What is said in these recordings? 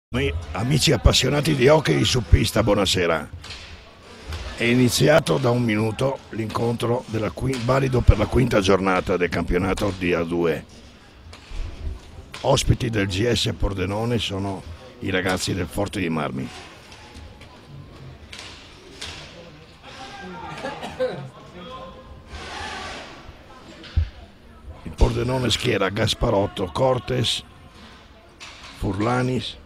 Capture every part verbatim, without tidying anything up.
Amici appassionati di hockey su pista, buonasera. È iniziato da un minuto l'incontro della qui- valido per la quinta giornata del campionato di A due. Ospiti del G S Pordenone sono i ragazzi del Forte dei Marmi. Il Pordenone schiera Gasparotto, Cortes, Furlanis,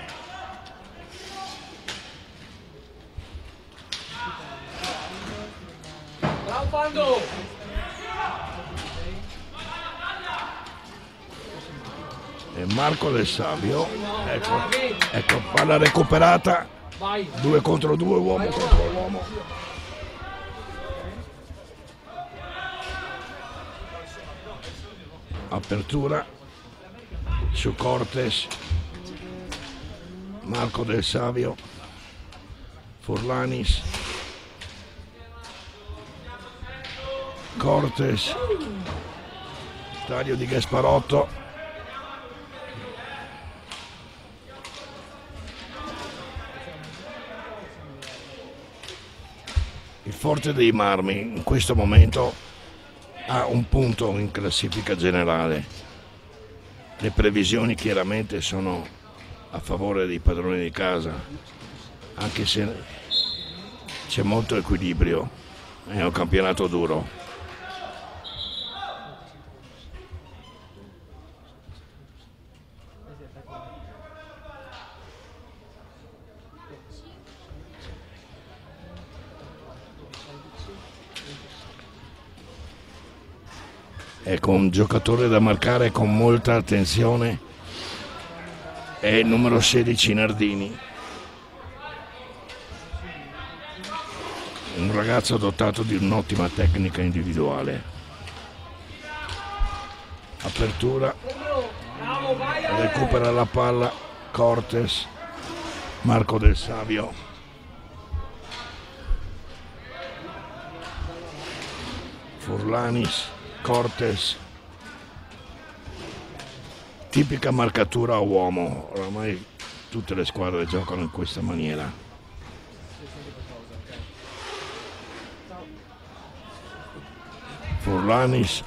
e Marco Del Savio. Ecco, ecco, palla recuperata, due contro due, uomo contro uomo. Apertura su Cortes, Marco Del Savio, Furlanis, Cortes, taglio di Gasparotto, il Forte dei Marmi in questo momento ha un punto in classifica generale. Le previsioni chiaramente sono a favore dei padroni di casa, anche se c'è molto equilibrio, è un campionato duro. Ecco, un giocatore da marcare con molta attenzione è il numero sedici Nardini, un ragazzo dotato di un'ottima tecnica individuale. Apertura, recupera la palla Cortes, Marco Del Savio, Furlanis, Cortes, tipica marcatura a uomo, oramai tutte le squadre giocano in questa maniera. Furlanis,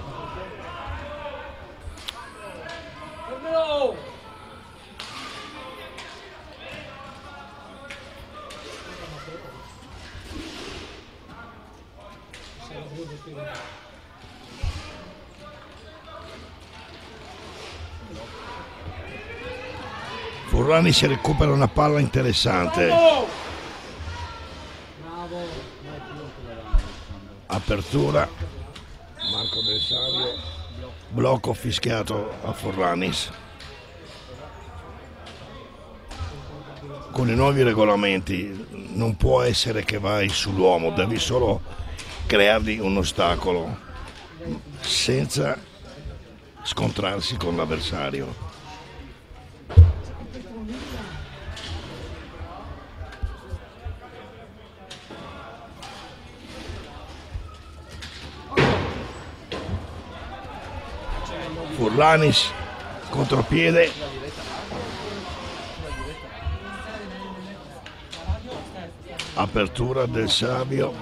Furlani si recupera una palla interessante. Apertura, Marco Del Savio, blocco fischiato a Furlanis. Con i nuovi regolamenti non può essere che vai sull'uomo, devi solo creargli un ostacolo senza scontrarsi con l'avversario. Furlanis, contropiede, apertura Del Savio,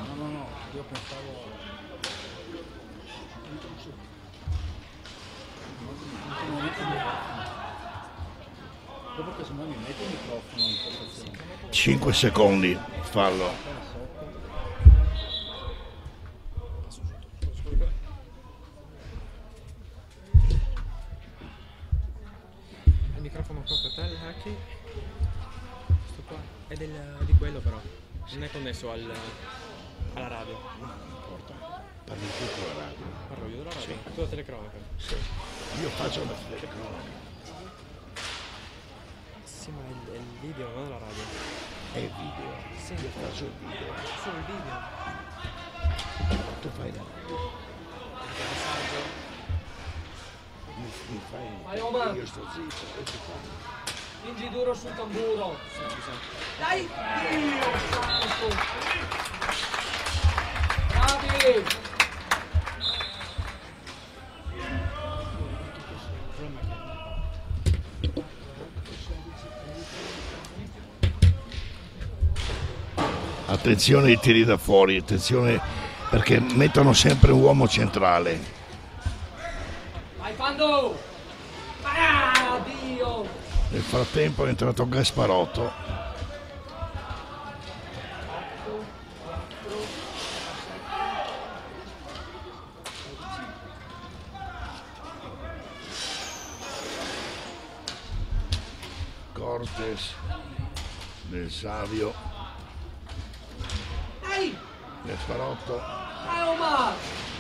cinque secondi, fallo. Questo qua è del, di quello però, non è connesso al, alla radio. Non importa, parli tu con la radio. Parlo io della radio? Sì. Tu la telecronaca? Sì. Io faccio la telecronaca. Sì, ma è il, è il video, non la radio. È il video. Sì. Io faccio il video. Solo il video. Tu fai la radio. Il messaggio. Mi, mi fai. Vai, Omar. Io sto zitto e tu fai. Spingi duro sul tamburo. Dai! Dio santo! Bravi! Attenzione ai tiri da fuori, attenzione perché mettono sempre un uomo centrale. Vai Pando! Ah, Dio! Nel frattempo è entrato Gasparotto. Cortes, Del Savio, Ehi! Gasparotto, Vai Omar!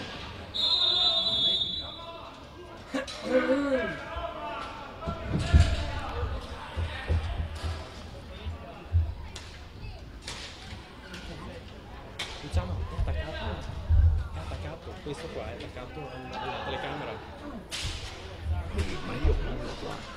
Diciamo è attaccato, è attaccato, questo qua è attaccato alla alla telecamera. ma io parlo qua.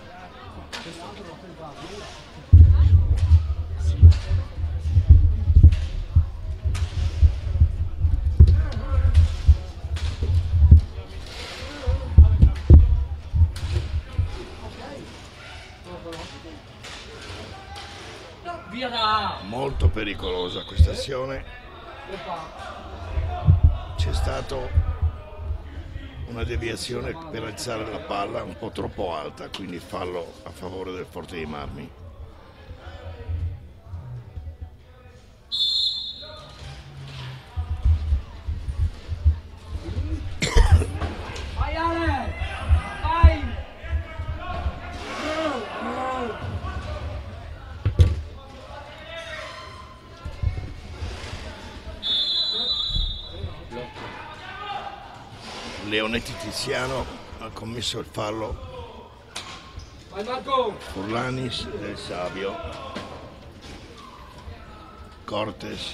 Via da! Molto pericolosa questa azione. C'è stato una deviazione per alzare la palla un po' troppo alta, quindi fallo a favore del Forte dei Marmi. Vai Ale! Vai! Leonetti Tiziano ha commesso il fallo. Vai Marco! Furlanis, Del Savio, Cortes,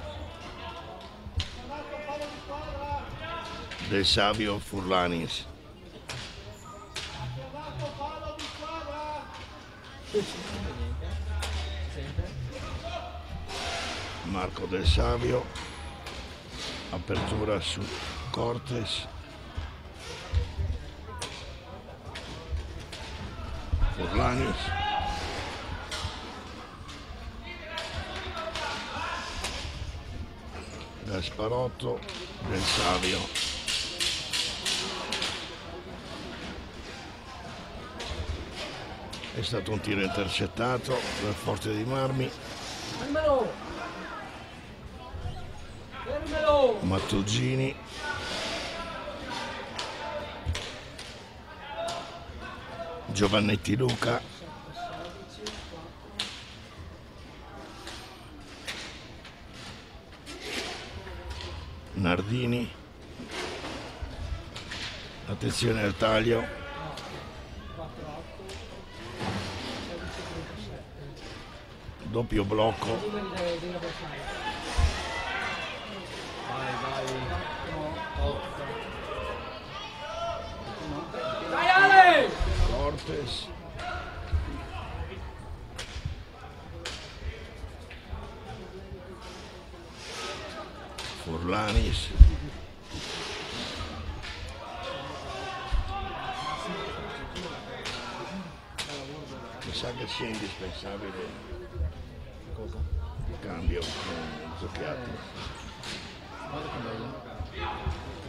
Del Savio, Furlanis, Marco Del Savio, apertura su Cortes, Furlanis, Gasparotto, Del Savio, è stato un tiro intercettato dal Forte dei Marmi. Fermelo! Fermelo! Mattugini, Giovannetti Luca, Nardini, attenzione al taglio, doppio blocco, Numeri dei- degli avversari. Vai, vai. Otto. Vai Ale! Cortes, Furlanis, mi sa che sia indispensabile il cambio con Zucchiatti. Guarda che bello.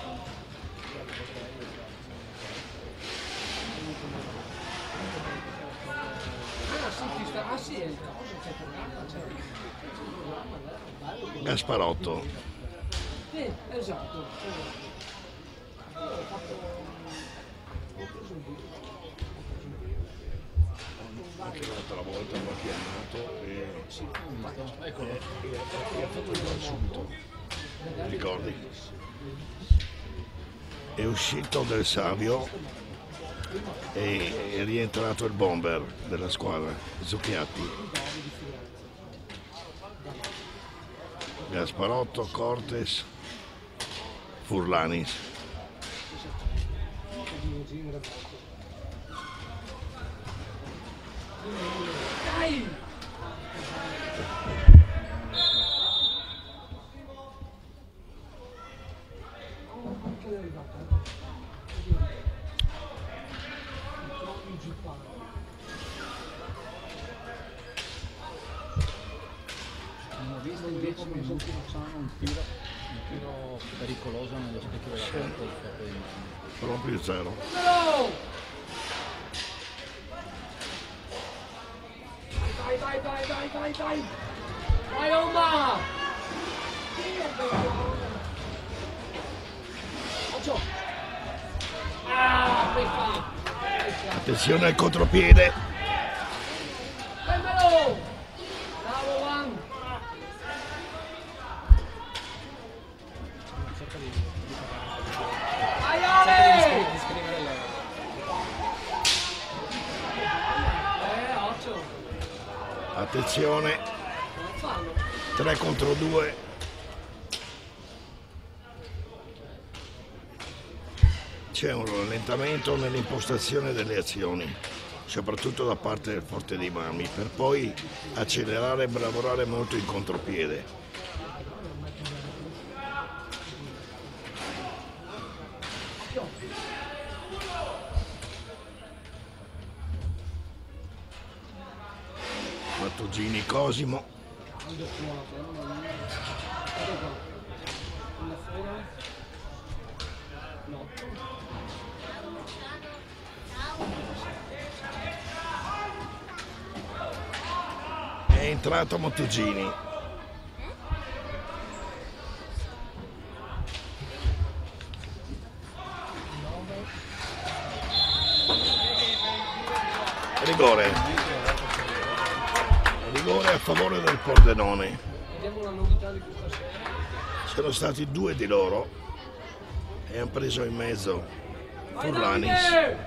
Ah sì, ti sta... Ah sì, è il coso, c'è il programma, c'è il programma. Gasparotto, Sì, esatto. anche l'altra volta l'ho chiamato e Eccolo. e ha fatto il gol subito, ricordi? È uscito Del Savio e è rientrato il bomber della squadra, Zucchiatti. Gasparotto, Cortes, Furlanis. Dai! Non ho visto il dieci minuti facciamo un tiro, Un tiro pericoloso nello specchio della porta del Forte di Marmi. Proprio zero. Vai, vai, vai, vai, vai, vai! Vai Oma! Occhio! Ah, poi fa! Attenzione al contropiede. Prendelo! Bravo Juan! Cerca di, di parlare. Vai Cerca di, Ale! scri- di scrivere le... Eh, occhio! Attenzione, Non fanno! tre contro due. C'è un rallentamento nell'impostazione delle azioni, soprattutto da parte del Forte dei Marmi, per poi accelerare e lavorare molto in contropiede. Mattugini Cosimo. Vedo fuoco, mamma mia. Guarda qua. Una fuori. No. È entrato Mattugini. Rigore. Rigore a favore del Pordenone. Vediamo una novità di questa sera. Sono stati due di loro e hanno preso in mezzo Vai Furlanis. Davide!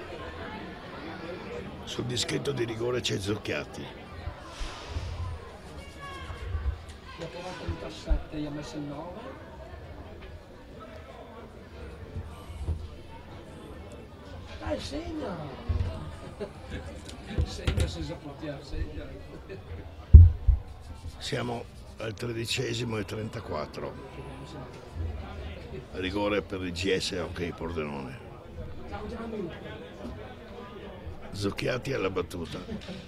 Sul dischetto di rigore c'è Zucchiatti. Gli ha provato il diciassette, gli ha messo il nove. Dai, segna! Segna senza portiare, segna. Siamo al tredicesimo e trentaquattro. Rigore per il G S Hockey Pordenone. Ciao Gianni! Zucchiatti alla battuta.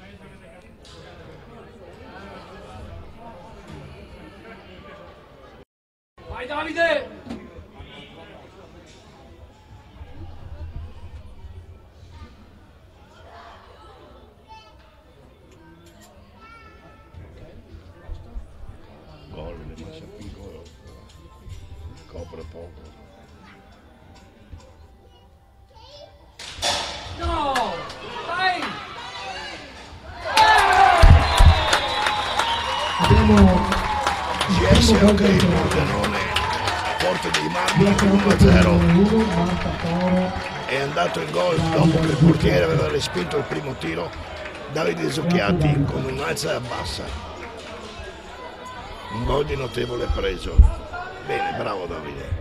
Vai Davide! Gol, le massa piccolo, copre poco. No! Dai! G S Hockey Pordenone, Forte dei Marmi uno a zero. È andato in gol dopo che il portiere aveva respinto il primo tiro. Davide Zucchiatti con un'alza e abbassa. Un gol di notevole pregio. Bene, bravo Davide.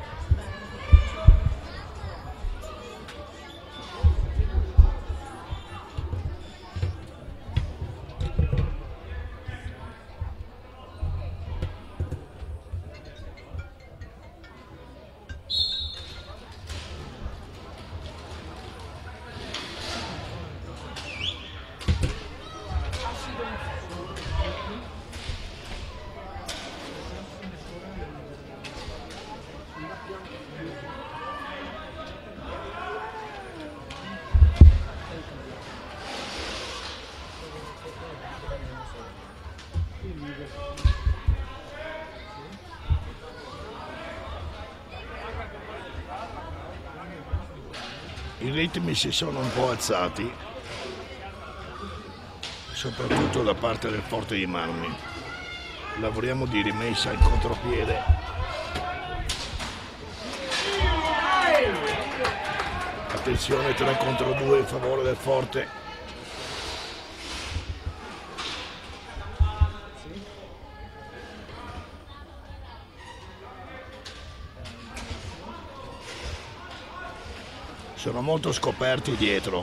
I ritmi si sono un po' alzati, soprattutto da parte del Forte dei Marmi. Lavoriamo di rimessa in contropiede. Attenzione, tre contro due in favore del Forte. Sono molto scoperti dietro.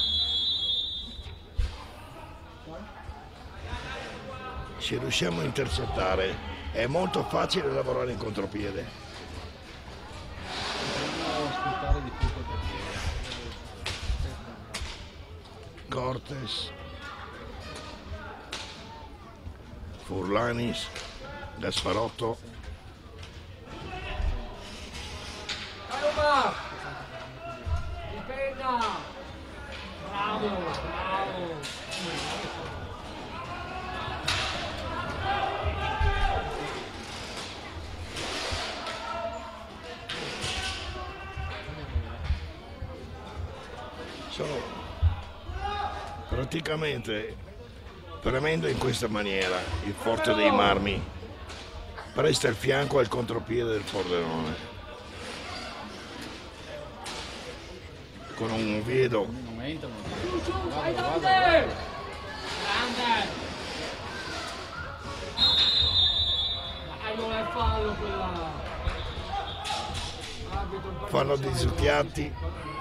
Se riusciamo a intercettare è molto facile lavorare in contropiede. Dobbiamo ascoltare di più quel Cortes, Furlanis, Gasparotto. Calma! Di penna! Bravo, bravo! Sono praticamente premendo in questa maniera il Forte dei Marmi presta il fianco al contropiede del Pordenone con un Oviedo Non entrano. Giù, giù, vai Guarda, Davide! guarda, Grande! Dai, non è fallo quella! Arbitro, un fanno paio di Zucchiatti.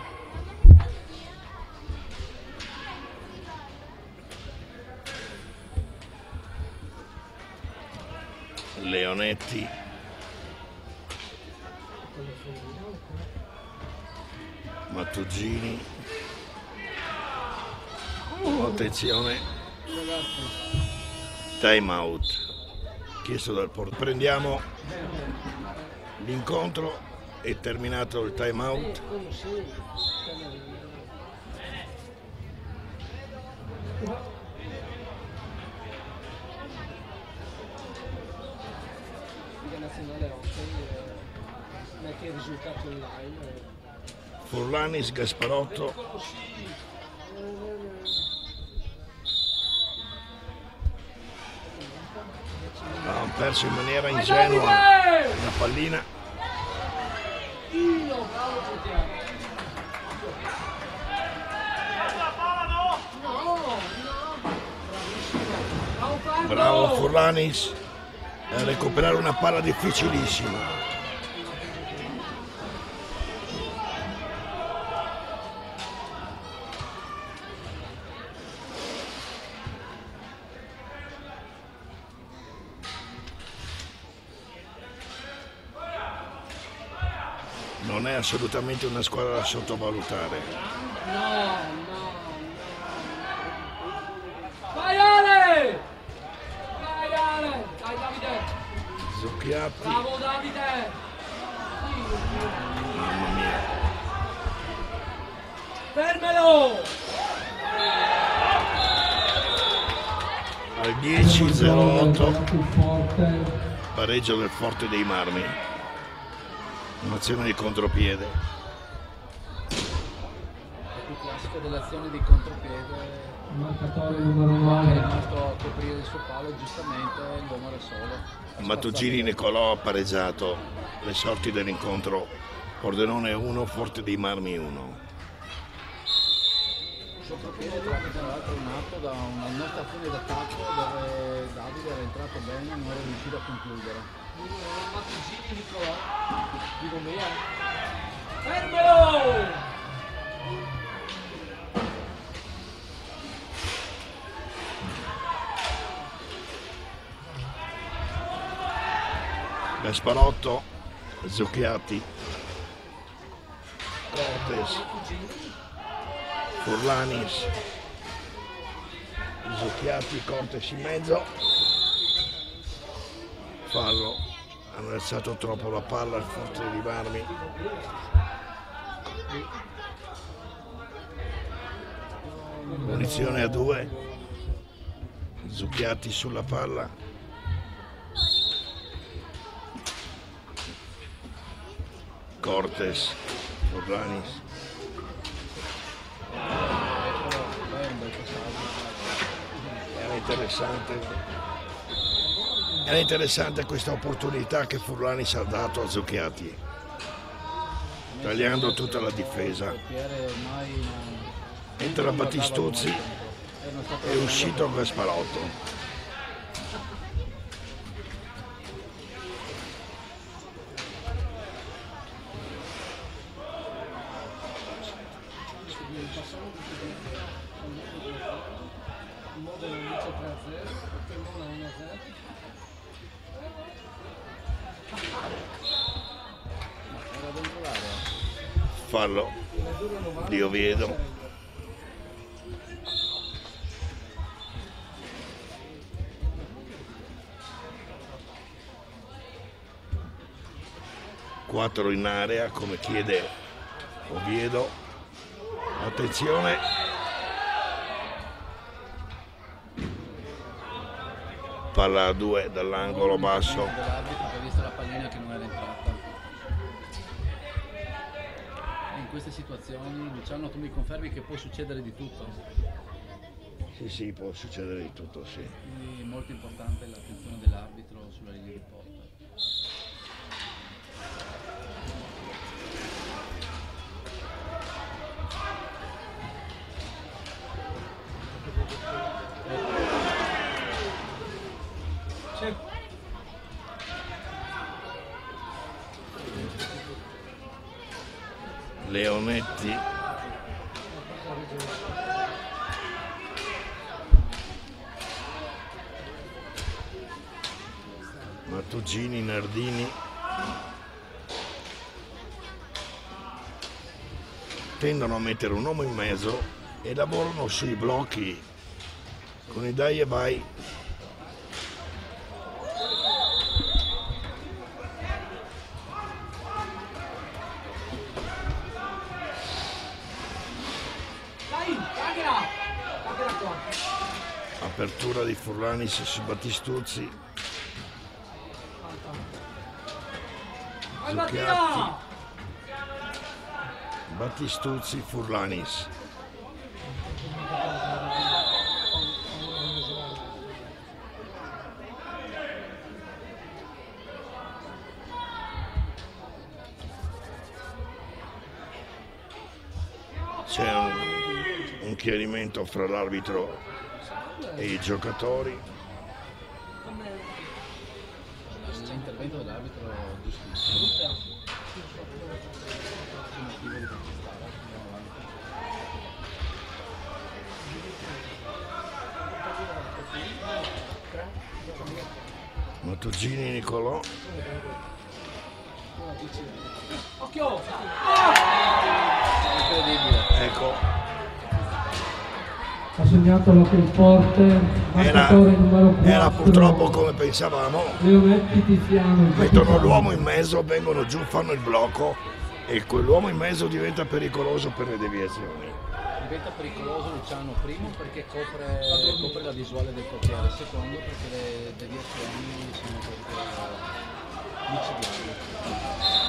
Leonetti. Mattugini. Oh, attenzione. Time out. Chiesto dal porto. Prendiamo l'incontro. È terminato il time out. nazionale hockey, metti il risultato online. Furlanis, Gasparotto. Hanno perso in maniera ingenua la pallina. Dio, bravo Giuliano. No, no, bravissimo. Bravo Furlanis a recuperare una palla difficilissima. Non è assolutamente una squadra da sottovalutare. No, no, no. Vai Ale! Vai Ale! Dai Davide! Zucchiatti. Bravo Davide! Mamma mia. Fermelo! Al dieci zero otto. Pareggio del Forte dei Marmi. Un'azione di contropiede. È più classica dell'azione di contropiede. Marcatore numero È nove. rimasto a coprire il suo palo e giustamente l'uomo era solo. Mattugini Nicolò ha pareggiato le sorti dell'incontro. Pordenone uno, Forte dei Marmi uno. Il contropiede tra l'altro è nato da una nostra azione d'attacco dove Davide era entrato bene e non era riuscito a concludere. Mattugini Nicolò. Dico mia. Fermelo! Gasparotto, Zucchiatti, Cortes, Furlanis, Zucchiatti, Cortes in mezzo. Fallo, hanno alzato troppo la palla al Forte di Marmi. Munizione a due, Zucchiatti sulla palla. Cortes, Furlanis. Era interessante. Era interessante questa opportunità che Furlanis ha dato a Zucchiatti, tagliando tutta la difesa. Entra Battistuzzi, è uscito Gasparotto. Fallo di Oviedo. quattro in area come chiede Oviedo. Attenzione, palla a due dall'angolo basso. Dell'arbitro che ha visto la pallina che non era entrata. E in queste situazioni, Luciano, tu mi confermi che può succedere di tutto? Sì, sì, può succedere di tutto, sì. Quindi è molto importante l'attenzione dell'arbitro sulla linea di porta. Leonetti, Mattugini, Nardini tendono a mettere un uomo in mezzo e lavorano sui blocchi con i dai e vai. Apertura di Furlanis su Battistuzzi. Zucchiatti, Battistuzzi, Furlanis. C'è un, un chiarimento fra l'arbitro e i giocatori. L'intervento dell'arbitro giustissimo. Mattugini, Nicolò. Occhio! Incredibile. Ecco, Ha segnato la Conforte, era, marcatore numero quattro. era purtroppo come pensavamo. Leonetti Tiziano. Mettono l'uomo in mezzo, vengono giù, fanno il blocco e quell'uomo in mezzo diventa pericoloso per le deviazioni. Diventa pericoloso Luciano, primo perché copre, copre la visuale del portiere, secondo perché le deviazioni sono proprio micidiali.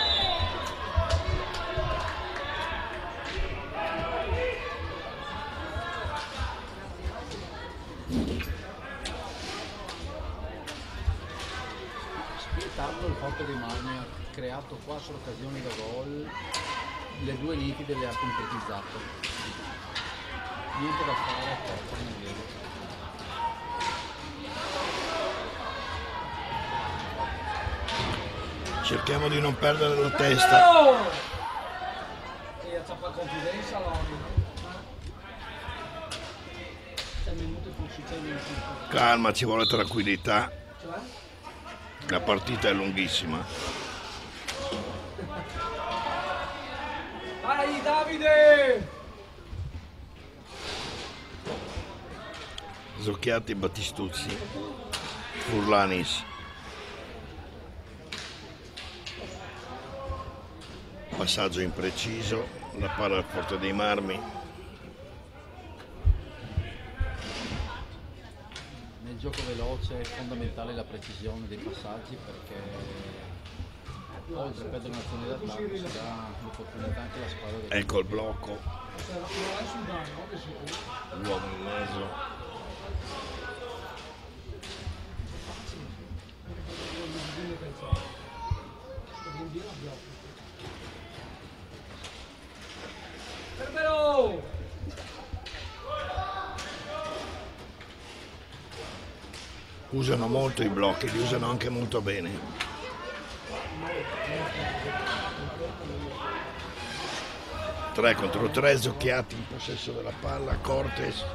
Spietato il Forte dei Marmi ha creato quattro occasioni da gol, le due nitide le ha concretizzate. Niente da fare a Forte nel vero. Cerchiamo di non perdere la testa. E ha fatto confidenza Loni. sei minuti con sei Calma, ci vuole tranquillità. La partita è lunghissima. Vai Davide! Zucchiatti, Battistuzzi, Furlanis. Passaggio impreciso, la palla al Forte dei Marmi. Nel gioco veloce è fondamentale la precisione dei passaggi perché oltre a perdere un'azione d'attacco si dà l'opportunità anche alla squadra del Ecco il blocco. L'uomo in mezzo. Fermelo! Usano molto i blocchi, li usano anche molto bene. tre contro tre, Zucchiatti in possesso della palla, Cortes.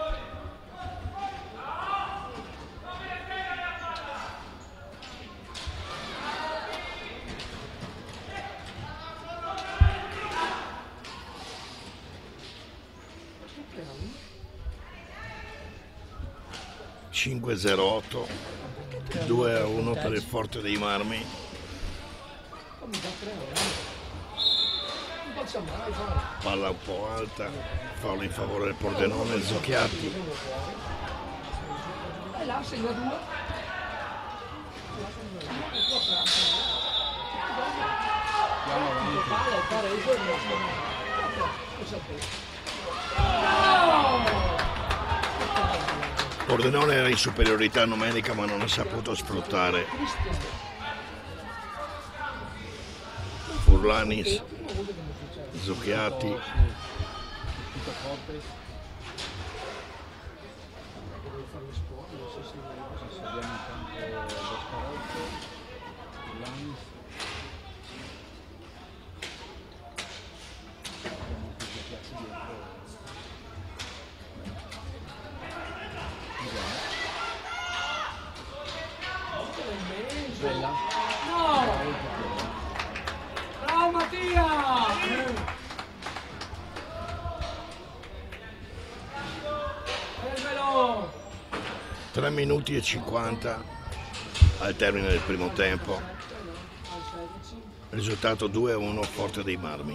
cinque zero otto, due a uno per il Forte dei Marmi. Non faccia mai, fa. Palla un po' alta, fallo in favore del Pordenone, Zucchiatti. E là segna due. Andiamo avanti. Palla, il pareggio è il nostro. Lo sapevo. Pordenone era in superiorità numerica ma non ha saputo sfruttare Furlanis, Zucchiatti. Tutto forte. Adesso abbiamo intanto Gasparotto, Furlanis. Abbiamo anche Zucchiatti dietro. Bella. No! Bravo Mattia! Fermelo! tre minuti e cinquanta al termine del primo tempo. Risultato due a uno, Forte dei Marmi.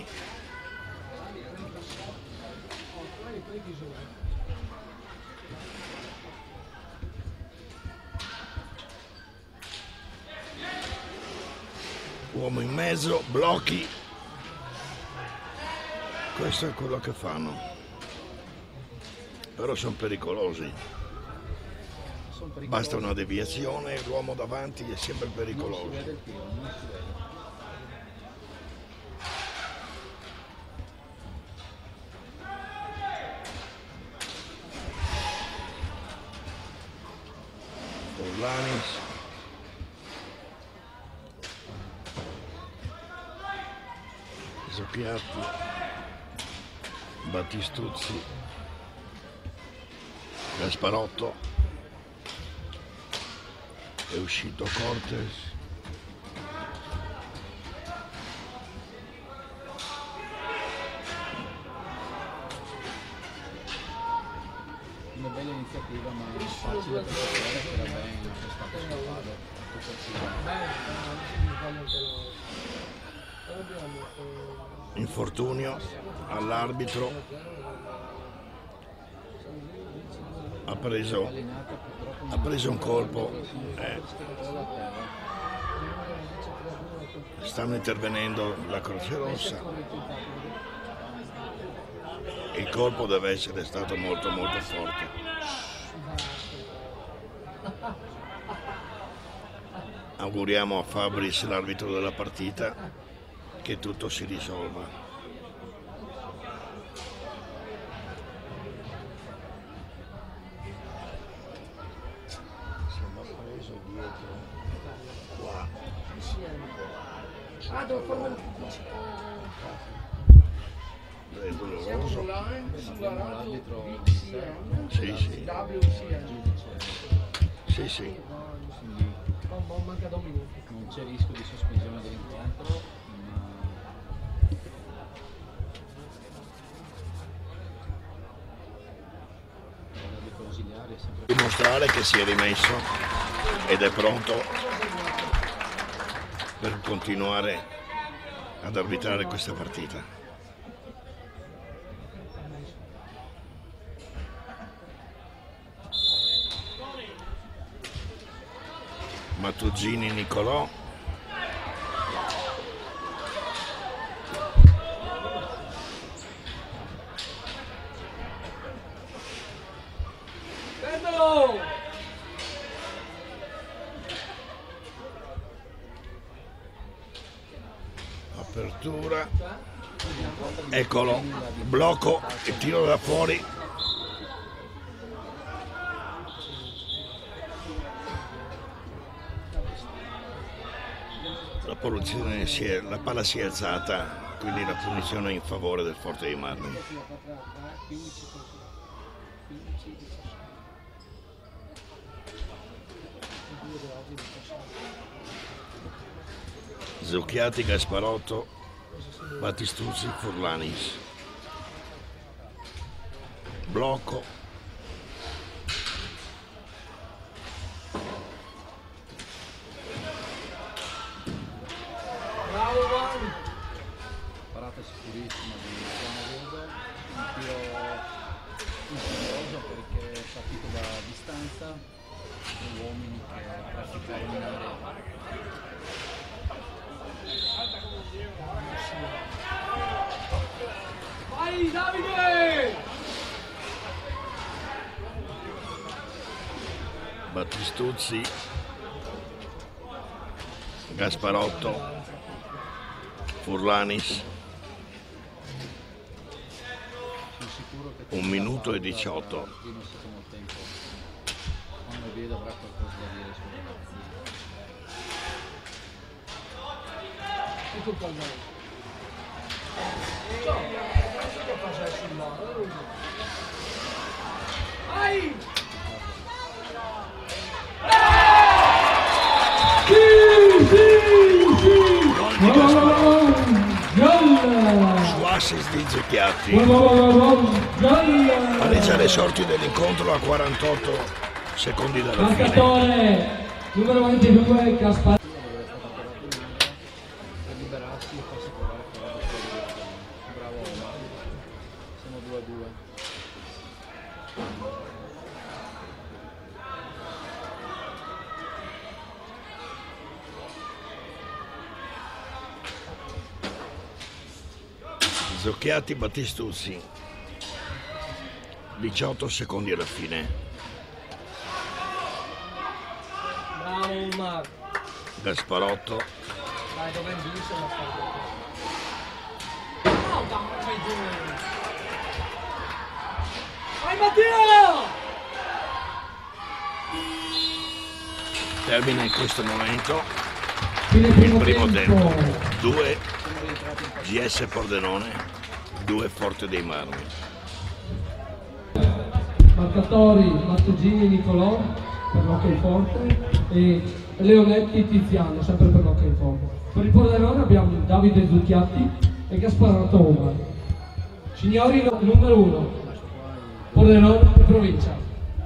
Uomo in mezzo, blocchi. Questo è quello che fanno. Però sono pericolosi. Sono pericolosi. Basta una deviazione e l'uomo davanti è sempre Non si pericoloso. vede il tiro, non si vede. Furlanis. Zucchiatti, Battistuzzi, Gasparotto, è uscito Cortes, Una bella iniziativa ma facile da percorrere per la bene, non c'è stato scappare. Tutto infortunio all'arbitro, ha preso, ha preso un colpo, eh, stanno intervenendo la Croce Rossa, il colpo deve essere stato molto molto forte. Auguriamo a Fabris, l'arbitro della partita, che tutto si risolva. Siamo preso dietro qua. Ah, devo fare una pubblicità. È Siamo doloroso. online sulla radio l'arbitro W C M. Sì, sì, W C M. sì, sì. Quindi Oh, oh, manca da un minuto. non c'è rischio di sospensione dell'incontro, ma l'arbitro ausiliare è sempre Dimostrare che si è rimesso ed è pronto per continuare ad arbitrare questa partita. Mattuzzini Nicolò, Fermelo! apertura, eccolo, blocco e tiro da fuori. La, punizione si è, la palla si è alzata, quindi la punizione è in favore del Forte dei Marmi. Zucchiatti, Gasparotto, Battistuzzi, Furlanis. Blocco. Bravo Vanni! e uomini che trafficare in area. Vai Davide! Battistuzzi, Gasparotto, Furlanis, Sono sicuro che un minuto e diciotto. in secondo tempo, quando vedo avrà qualcosa da dire sui ragazzi. Tutto un po' meglio. Ciao, che cosa è sul mare? Vai! Sì, sì, sì! Gol di Gol! Gasparotto Gol! su assist di Zucchiatti. Gol! Pareggia le sorti dell'incontro a quarantotto secondi dalla fine. Marcatore numero ventidue, Gasparotto. Dovrebbe essere attaccato in area per liberarsi e farsi trovare fuori da fuori dalla zona. Bravo Omar. Siamo due a due. Zucchiatti, Battistuzzi, diciotto secondi alla fine. Bravo Omar. Gasparotto, Dai, dove vince la fare? No, dai, fai due. Vai Mattia! termina in questo momento Fine il primo primo tempo. tempo. due G S Pordenone, due Forte dei Marmi. Marcatori Mattugini Nicolò per l'Hockey Forte e Leonetti Tiziano sempre per l'Hockey Forte. Per il Pordenone abbiamo Davide Zucchiatti e Gasparotto Omar. Signori, no- numero uno, Pordenone provincia.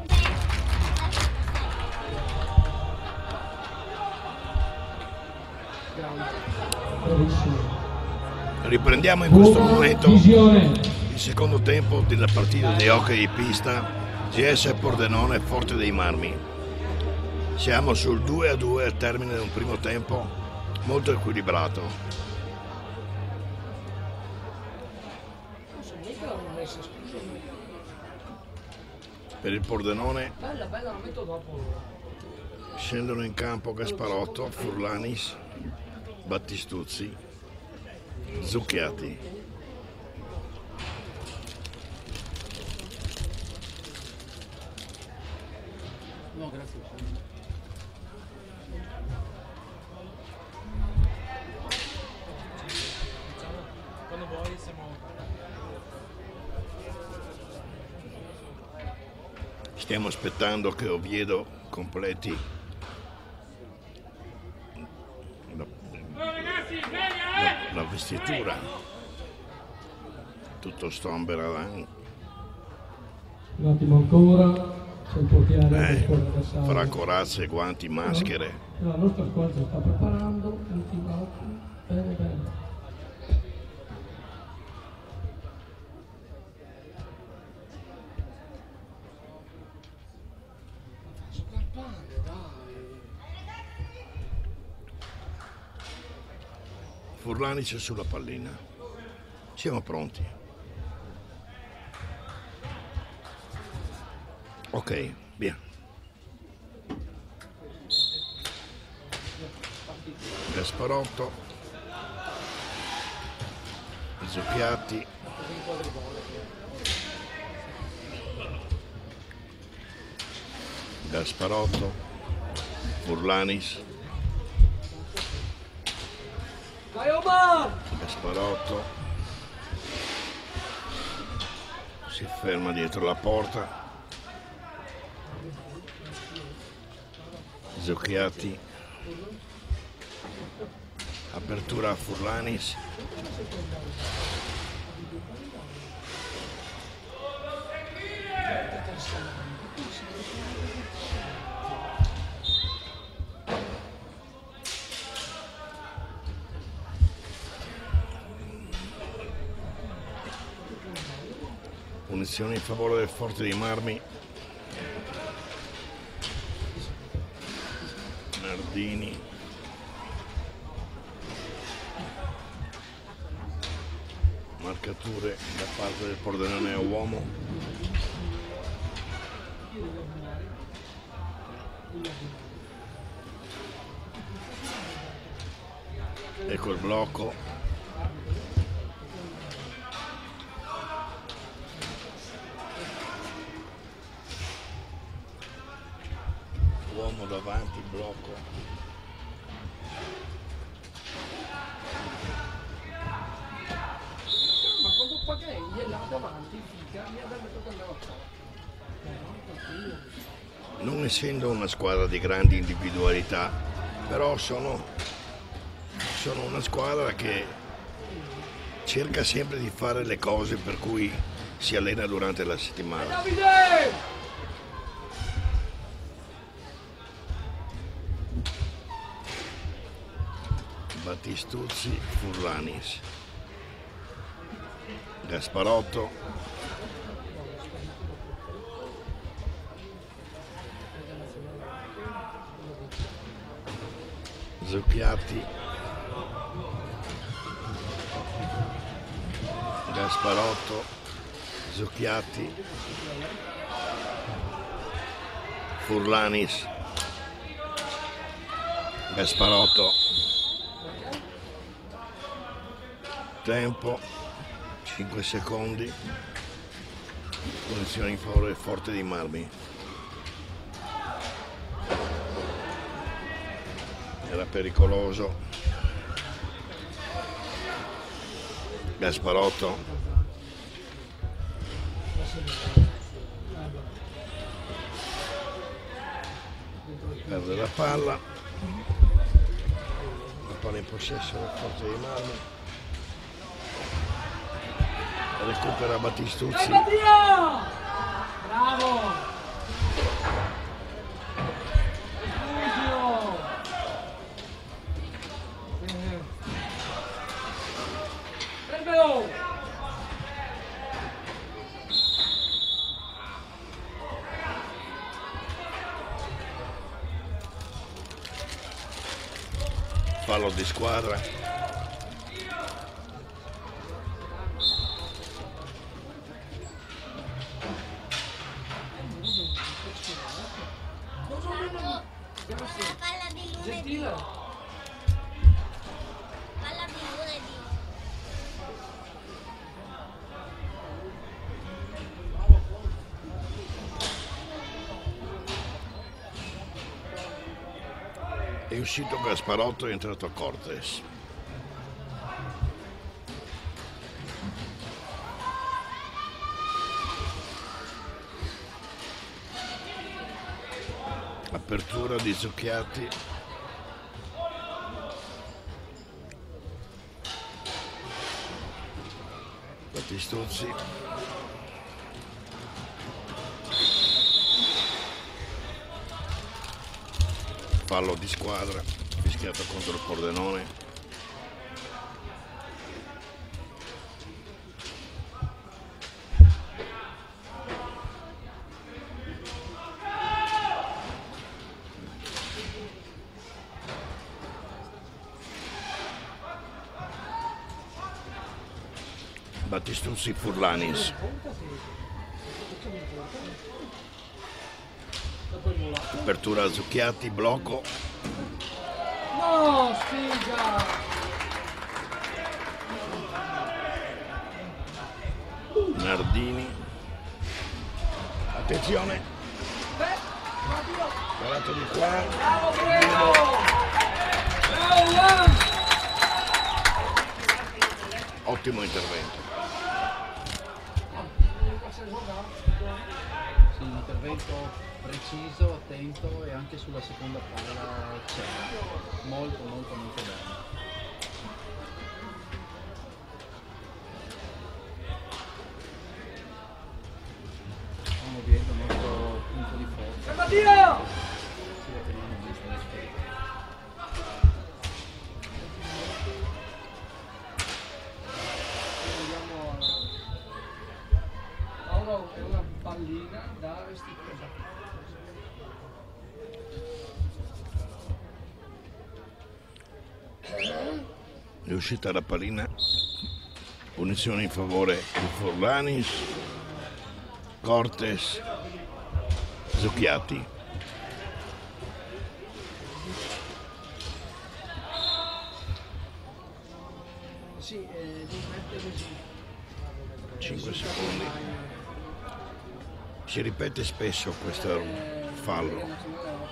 Bravissimo. Riprendiamo in questo Buona momento visione. il secondo tempo della partita di hockey di pista G S Pordenone Forte dei Marmi. Siamo sul due a due al termine di un primo tempo molto equilibrato. Non so mica l'hanno messa, scusami. Per il Pordenone Bella, bella, la metto dopo. scendono in campo Gasparotto, Furlanis, Battistuzzi, Zucchiatti. No, grazie. Quando vuoi siamo... Stiamo aspettando che Oviedo completi la, la- la vestitura. Tutto Stomberg Un attimo ancora, c'è il portiere del eh, squadra avversaria. fra corazze, guanti, maschere. La nostra squadra si sta preparando, ultimato, bene bene. Scarpante, dai. Furlanic sulla pallina. Siamo pronti. Ok, via. Gasparotto, Zucchiatti, Gasparotto, Furlanis, Vai Omar! Gasparotto, si ferma dietro la porta, Zucchiatti, apertura a Furlanis, punizione in favore del Forte dei Marmi. Nardini, marcature da parte del Pordenone a uomo, ecco il blocco, uomo davanti, blocco, Ma quando Pagani è là davanti, figa, mi ha detto che andava qua. non essendo una squadra di grandi individualità, però sono, sono una squadra che cerca sempre di fare le cose per cui si allena durante la settimana. Davide! Battistuzzi, Furlanis, Gasparotto, Zucchiatti, Gasparotto, Zucchiatti, Furlanis, Gasparotto, tempo cinque secondi, posizione in favore forte di Marmi, era pericoloso, Gasparotto, perde la palla, la palla in possesso del forte di Marmi, recupera Battistuzzi, Bravo! Fusio! Fermelo! fallo di squadra. Palla di lunedì. Gentile! Palla di lunedì. È uscito Gasparotto, è entrato Cortes. Apertura di Zucchiatti. Battistuzzi. Fallo di squadra, fischiato contro il Pordenone. Battistuzzi, Furlanis. Apertura a Zucchiatti, blocco. No, sfiga! Nardini. Attenzione. Beh, oddio! Guardate di qua. Bravo, prego! Bravo, Juan! Ottimo intervento. Sì, un intervento preciso, attento e anche sulla seconda palla c'è. Molto, molto, molto bello. Stiamo vedendo il nostro punto di forza. Mattia! Sì, lo teniamo giusto rispetto. Vediamo. Paolo è una pallina da restituire. è uscita la pallina, punizione in favore di Forlanis, Cortes, Zucchiati. Sì, eh, devi mettere così. cinque secondi. Si ripete spesso questo fallo.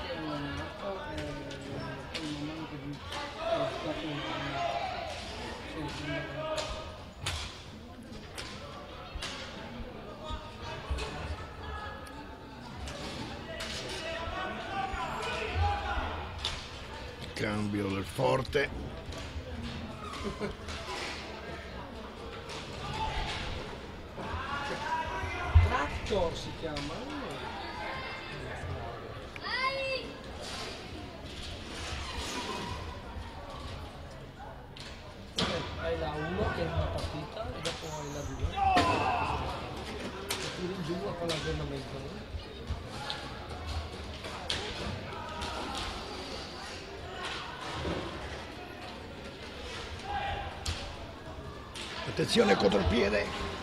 Cambio del forte. Tractor si chiama. Hai la uno che è una partita e dopo hai la due. E tiri giù con l'allenamento, no? Attenzione contropiede.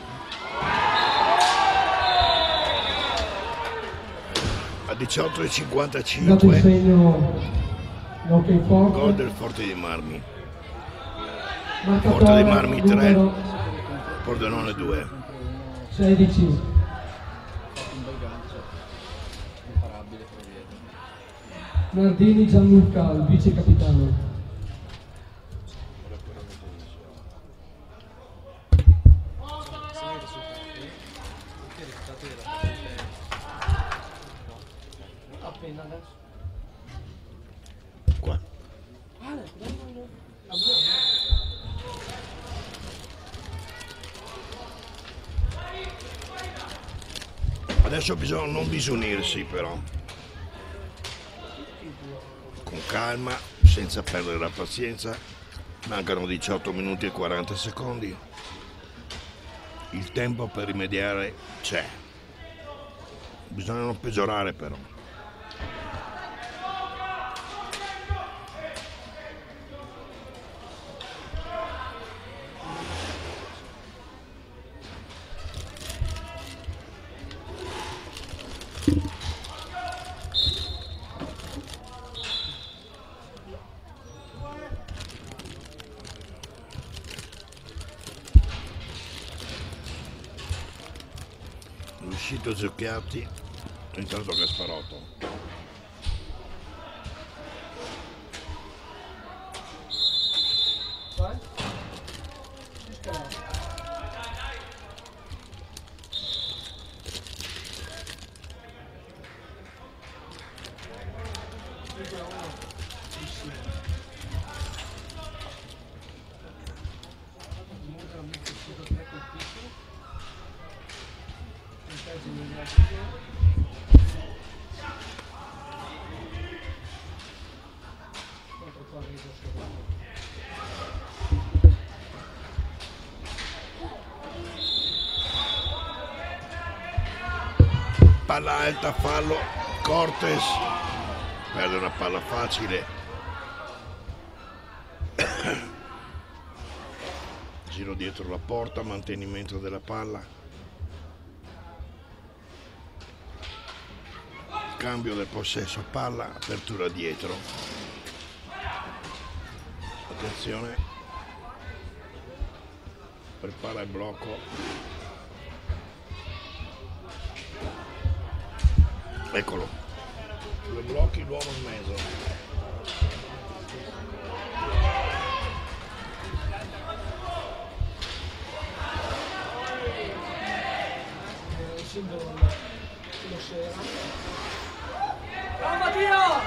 A diciotto e Dato il cinquantacinque segno l'hockey forte. gol del Forte dei Marmi. Marcatore Forte dei Marmi tre, numero Pordenone due. sedici. Ha fatto un bel gancio, imparabile per dietro. Nardini Gianluca, il vice capitano. Segno i risultati. Tutti i risultati della partita. Appena adesso. Qua. Ah, no, no, no. Abbiamo. Adesso bisogna non disunirsi però. Con calma, senza perdere la pazienza. Mancano diciotto minuti e quaranta secondi. Il tempo per rimediare c'è. Bisogna non peggiorare però. È uscito Zucchiati, è entrato Gasparotto. Vai. Palla alta, fallo, Cortes perde una palla facile. Giro dietro la porta, mantenimento della palla. Cambio del possesso palla, apertura dietro. Attenzione. Prepara il blocco. Eccolo, due blocchi, l'uomo in mezzo. Il simbolo lo sera. Bravo Mattia!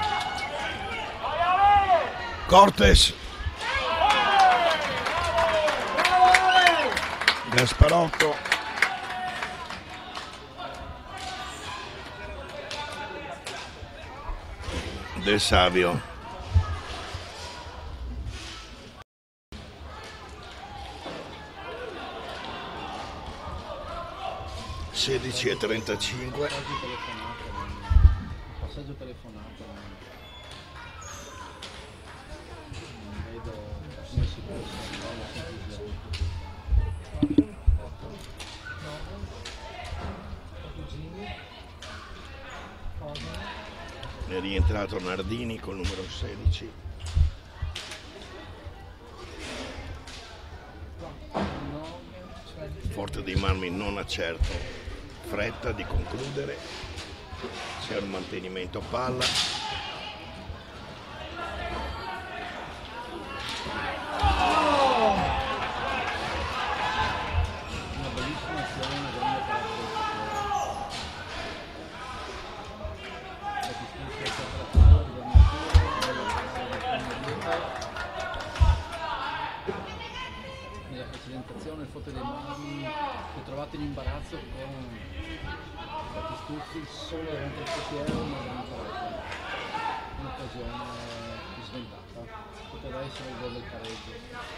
Cortes. Gasparotto. Del Savio. sedici e trentacinque. Passaggio telefonato. Passaggio telefonato. Non vedo come si È rientrato Nardini col numero sedici. Forte dei Marmi non ha certo fretta di concludere, c'è un mantenimento palla. Una bellissima azione, una grande parte. Nella presentazione il Forte dei Marmi si è trovato in imbarazzo con Battistuzzi solo davanti al portiere, ma non trovata un'occasione sventata, poteva essere il gol del pareggio.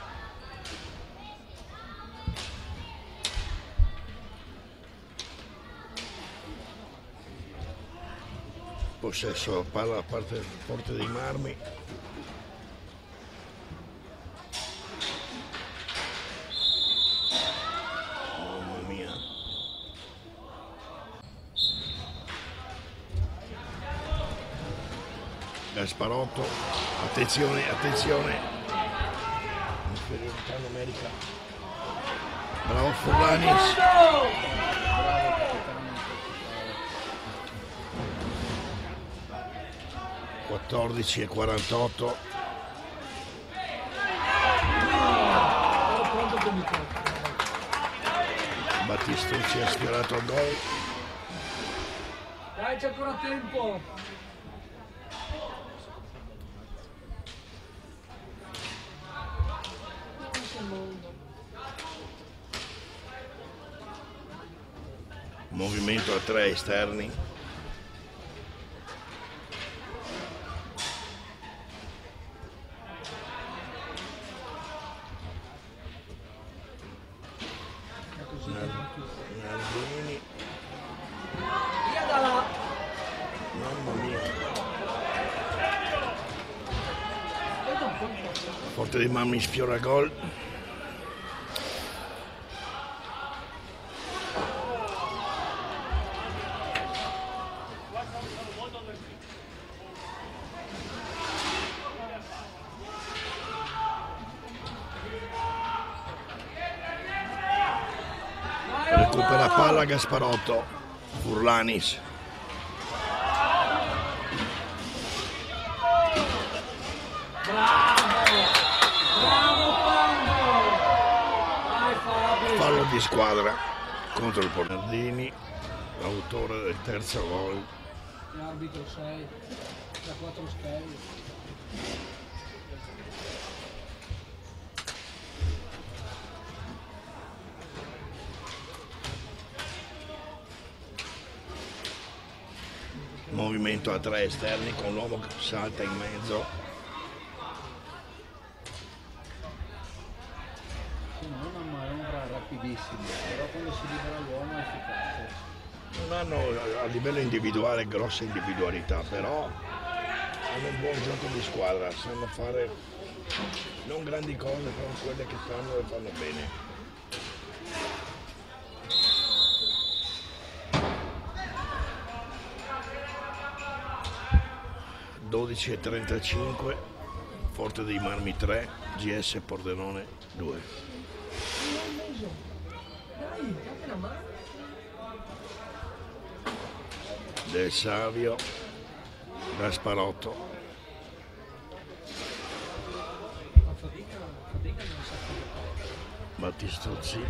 Possesso palla da parte del Forte dei Marmi. Mamma mia. Gasparotto, attenzione, attenzione. Inferiorità numerica. Bravo Furlanis. quattordici e quarantotto. Battistuzzi ha sfiorato il gol. Dai, c'è ancora tempo. Movimento a tre esterni. Nardini. Via da là. Mamma mia. Forte dei Marmi sfiora gol. Recupera palla Gasparotto. Furlanis. Fallo di squadra contro il Nardini, l'autore del terzo gol. Arbitro sei, da quattro schede. Movimento a tre esterni con l'uomo che salta in mezzo. Sì, non è una manovra rapidissima, però quando si libera l'uomo è efficace. Non hanno a livello individuale grosse individualità, però hanno un buon gioco di squadra, sanno fare non grandi cose, però quelle che fanno le fanno bene. dodici e trentacinque, Forte dei Marmi tre, G S Pordenone due. Del Savio, Gasparotto. Battistuzzi.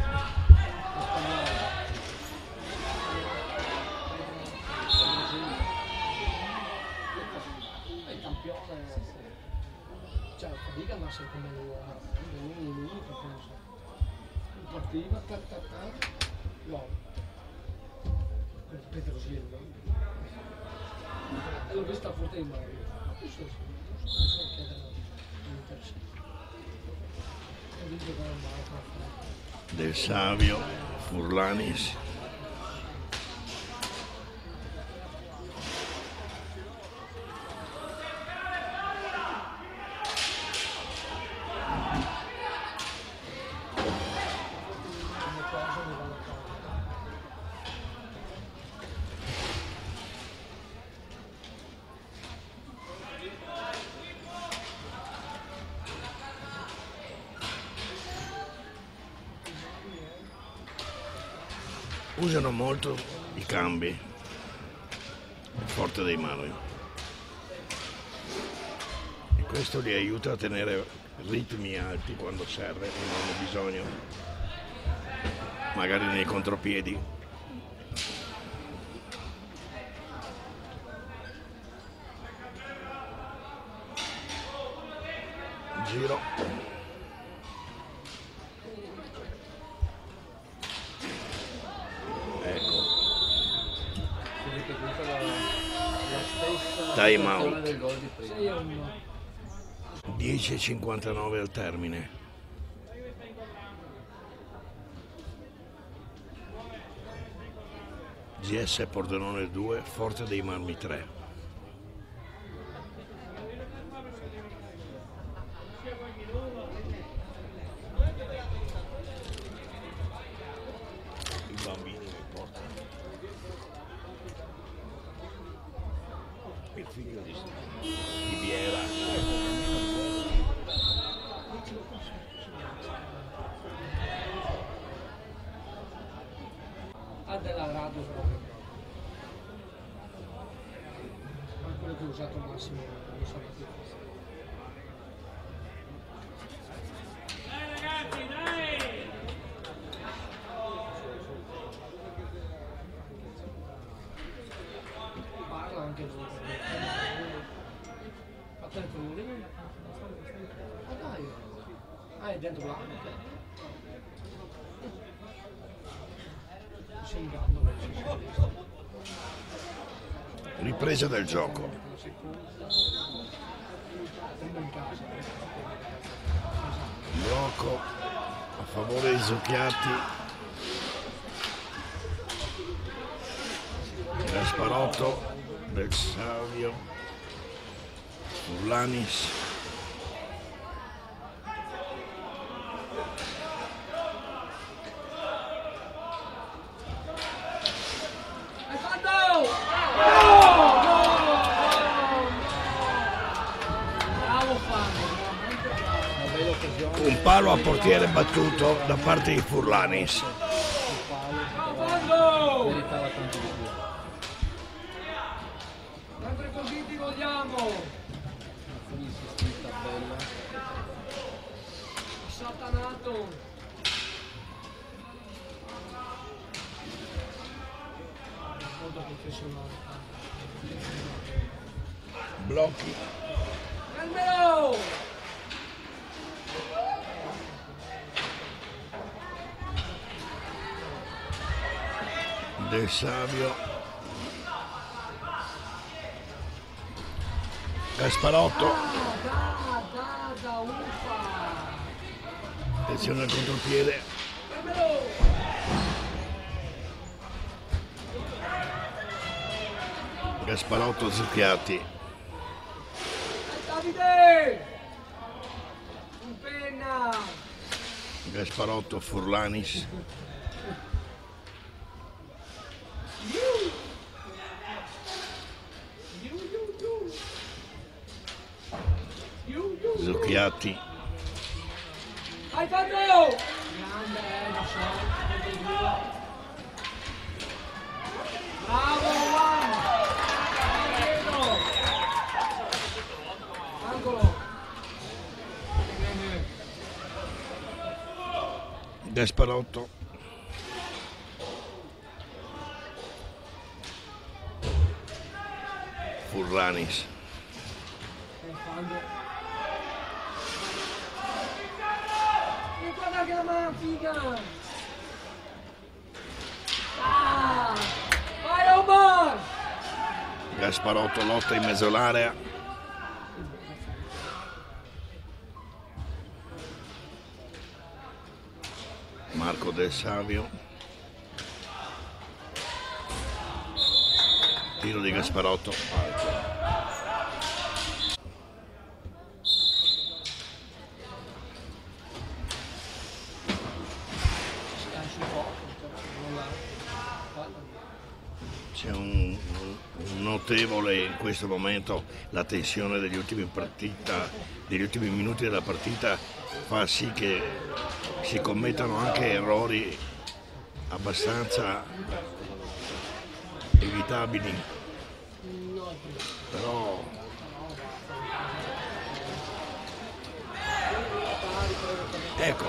Cioè, fatica ma secondo me è l'unico che penso. Partiva, tac tac tac, wow. Vedete così, no? E l'ho vista Forte dei Marmi. Ma questo è so chiedere all'interesse. Ho visto che era andato. Del Savio, Furlanis. Usano molto i cambi, il Forte dei Marmi, e questo li aiuta a tenere ritmi alti quando serve, quando hanno bisogno, magari nei contropiedi. Giro. Ecco. Si ripetuta la, la stessa Time situazione out. del gol di prima. sei a uno. dieci e cinquantanove al termine. G S Pordenone due, Forte dei Marmi tre. I bambini mi portano. Il figlio di, di Biera. Ah, della radio proprio. Ma quello che ho usato Massimo, non so che cosa. Parla anche lui. A te il colore? Ah dai. Ah, è dentro l'anno. Si inganno verso Ripresa del gioco. prima in casa. Blocco a favore di Zucchiatti. Gasparotto, Del Savio, Furlanis. Hai fatto! No! No! Bravo Fabio, veramente bravo. Una bella occasione. Un palo a portiere battuto da parte di Furlanis. Il palo, Fabio! meritava tanto di più. Sempre così ti vogliamo! Una insistita bella. Satanato! Molto professionale. Blocchi. Calmelo! Del Savio. Gasparotto. Da, da, da, da, uffa! Attenzione al contropiede. Calmelo! Gasparotto, Zucchiatti. Davide! Un penna! Gasparotto, Furlanis. Iu! Iu, iu, iu! Iu, iu, iu! Zucchiatti. Hai fatto! Grande, eh, lo so, vedo due. Bravo, Juan! Vedo! Angolo! Bene. Gasparotto. Furlanis. E quando... E guarda che la mano figa! Ah! Vai Omar! Gasparotto lotta in mezzo all'area. Marco Del Savio. Tiro di Gasparotto. Stai sul posto, non la... Guarda. C'è un, un notevole in questo momento, la tensione degli ultimi partita, degli ultimi minuti della partita fa sì che si commettano anche errori abbastanza evitabili, però ecco,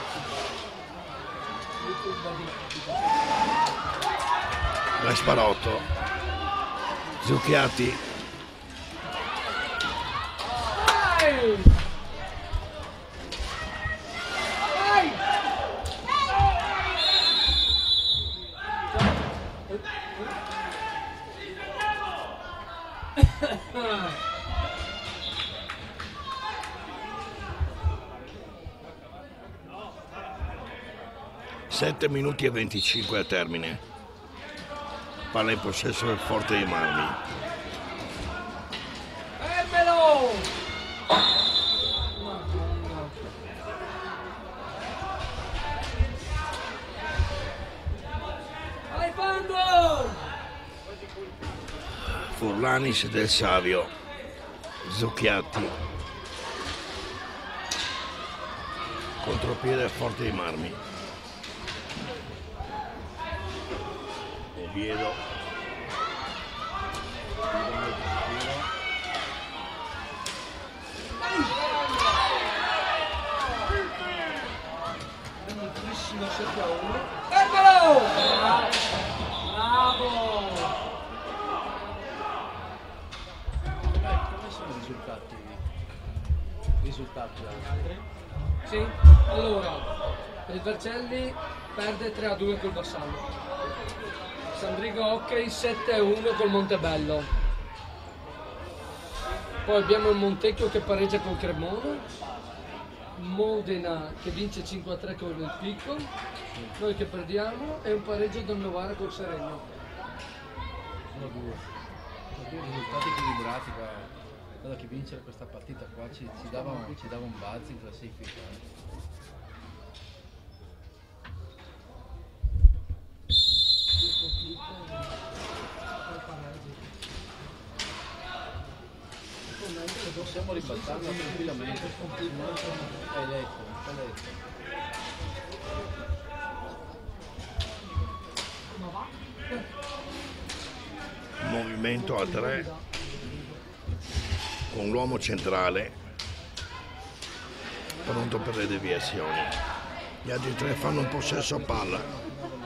Gasparotto, Zucchiatti, sette minuti e venticinque a termine. Palla in possesso del Forte dei Marmi. Fermelo! Vai Fando! Furlanis del Savio, Zucchiatti, contropiede al Forte dei Marmi. Oviedo, sette a uno. Fermelo! Bravo! Come sono i risultati? Risultati altri? Sì, allora il Vercelli perde tre a due col Vassallo. Sandrigo Hockey sette a uno col Montebello. Poi abbiamo il Montecchio che pareggia col Cremona. Modena che vince cinque a tre con il Picco, noi che perdiamo, e un pareggio del Novara col Seregno. Sono due. Sono due risultati equilibrati, guarda che vincere questa partita qua ci, ci, dava, ci dava un buzz in classifica. Possiamo ribaltarla tranquillamente. Hai letto, hai letto. movimento a tre con l'uomo centrale pronto per le deviazioni. Gli altri tre fanno un possesso a palla.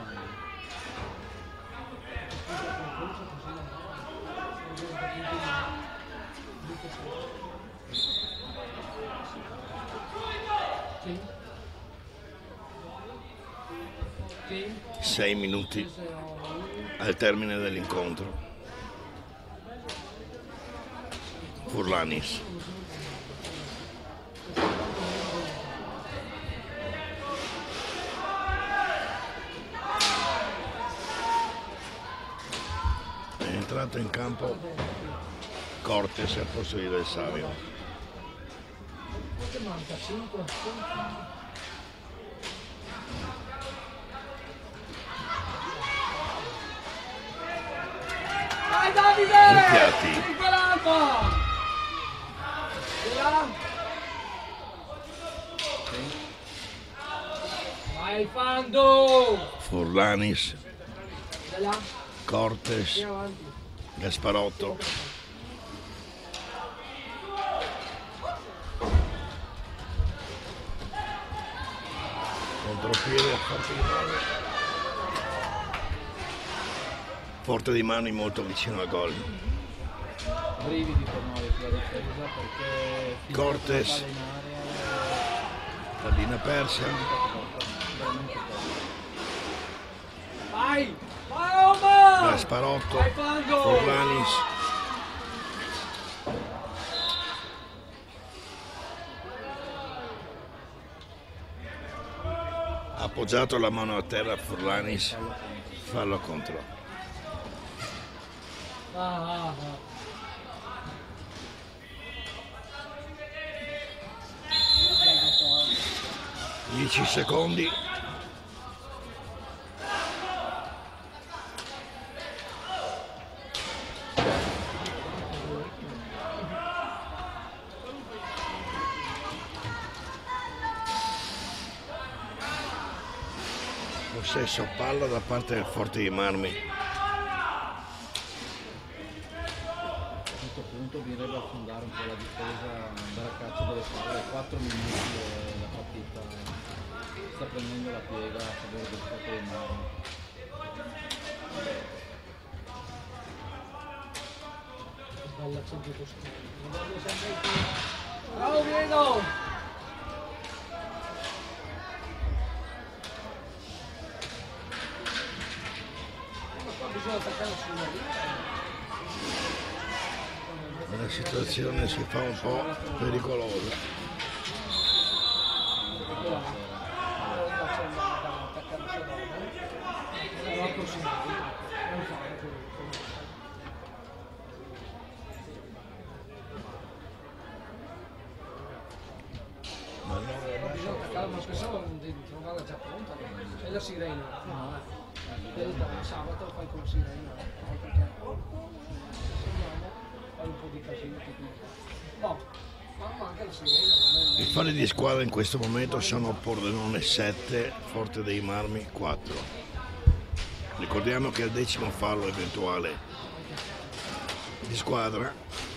Sei minuti al termine dell'incontro. Furlanis. È entrato in campo Cortes al posto di Del Savio. Vai Davide! Zucchiatti. cinquanta! Vai Fando! Furlanis, Da là, Cortes, vieni avanti. Gasparotto. Contropiede a Forte di Mani. Forte di Mani molto vicino al gol. Brividi per noi per la difesa perché finché Cortes. la palla in area Pallina persa. veramente bella. Vai! Vai Roma! Gasparotto. Vai Fando! Furlanis. Ha appoggiato la mano a terra Furlanis. Fallo contro. Ah, ah, ah. dieci secondi. Possesso palla da parte del Forte dei Marmi. A questo punto bisognerebbe affondare un po' la difesa, andare a caccia delle palle. quattro minuti e la partita sta prendendo la piega a favore del Forte dei Marmi. Bella centrocostina. Bravo Vieno! Ma qua bisogna attaccare sulla linea. La situazione si fa un po' pericolosa. Ma no, Bisogna attaccare, ma se no devi trovarla già pronta. È la sirena. Devi dare sabato fai con la sirena. Perché fai un po' di casino. Oh, ma anche la sirena. i falli di squadra in questo momento sono Pordenone sette, Forte dei Marmi quattro. Ricordiamo che al decimo fallo eventuale di squadra,